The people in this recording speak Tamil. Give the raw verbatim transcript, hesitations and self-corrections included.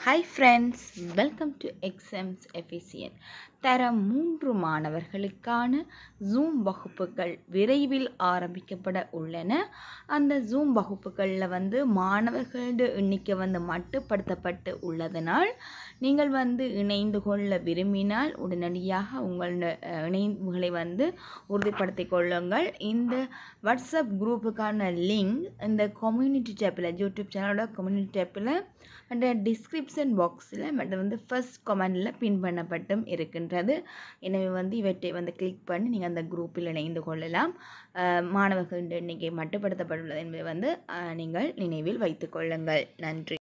Hi friends, welcome to Exams Efficient. தரம் மூன்று மாணவர்களுக்கான ஜூம் வகுப்புகள் விரைவில் ஆரம்பிக்கப்பட உள்ளன. அந்த ஜூம் வகுப்புகளில் வந்து மாணவர்களோட எண்ணிக்கை வந்து மட்டுப்படுத்தப்பட்டு உள்ளதனால் நீங்கள் வந்து இணைந்து கொள்ள விரும்பினால் உடனடியாக உங்களோட இணைப்புகளை வந்து உறுதிப்படுத்திக் கொள்ளுங்கள். இந்த வாட்ஸ்அப் குரூப்புக்கான லிங்க் இந்த கம்யூனிட்டி டேப்பில் யூடியூப் சேனலோட கம்யூனிட்டி டேப்பில் அந்த டிஸ்கிரிப்ஷன் பாக்ஸில் மற்றும் வந்து ஃபர்ஸ்ட் கமெண்டில் பின் பண்ணப்பட்டும் இருக்கின்றது. எனவே வந்து இவற்றை வந்து கிளிக் பண்ணி நீங்கள் அந்த குரூப்பில் இணைந்து கொள்ளலாம். மாணவர்களின் எண்ணிக்கை மட்டுப்படுத்தப்பட்டுள்ளது என்பதை வந்து நீங்கள் நினைவில் வைத்துக் கொள்ளுங்கள். நன்றி.